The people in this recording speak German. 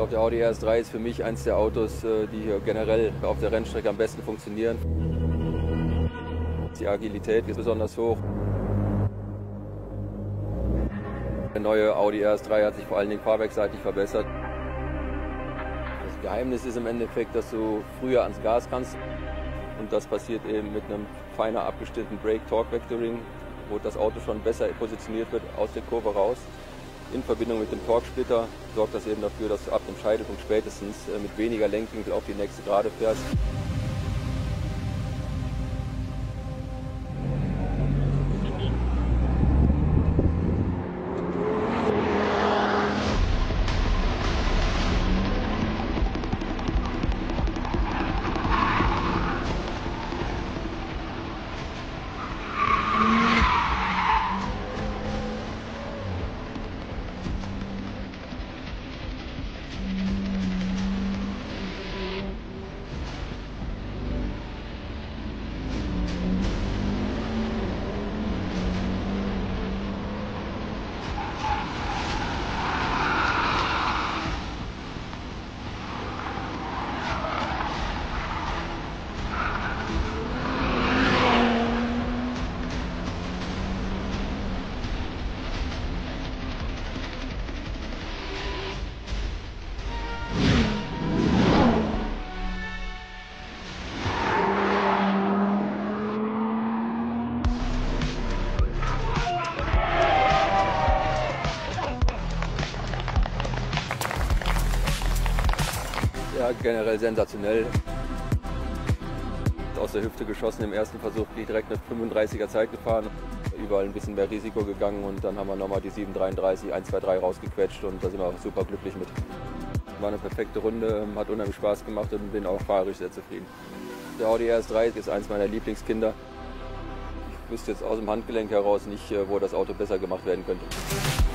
glaube, der Audi RS3 ist für mich eines der Autos, die hier generell auf der Rennstrecke am besten funktionieren. Die Agilität ist besonders hoch. Der neue Audi RS3 hat sich vor allen Dingen fahrwerksseitig verbessert. Das Geheimnis ist im Endeffekt, dass du früher ans Gas kannst. Und das passiert eben mit einem feiner abgestimmten Brake-Torque-Vectoring, wo das Auto schon besser positioniert wird aus der Kurve raus. In Verbindung mit dem Torque-Splitter sorgt das eben dafür, dass du ab dem Scheitelpunkt spätestens mit weniger Lenkwinkel auf die nächste Gerade fährst. Ja, generell sensationell. Aus der Hüfte geschossen im ersten Versuch, bin ich direkt eine 35er Zeit gefahren. Überall ein bisschen mehr Risiko gegangen und dann haben wir nochmal die 7:33, 1:23 rausgequetscht und da sind wir auch super glücklich mit. War eine perfekte Runde, hat unheimlich Spaß gemacht und bin auch fahrerisch sehr zufrieden. Der Audi RS3 ist eins meiner Lieblingskinder. Ich wüsste jetzt aus dem Handgelenk heraus nicht, wo das Auto besser gemacht werden könnte.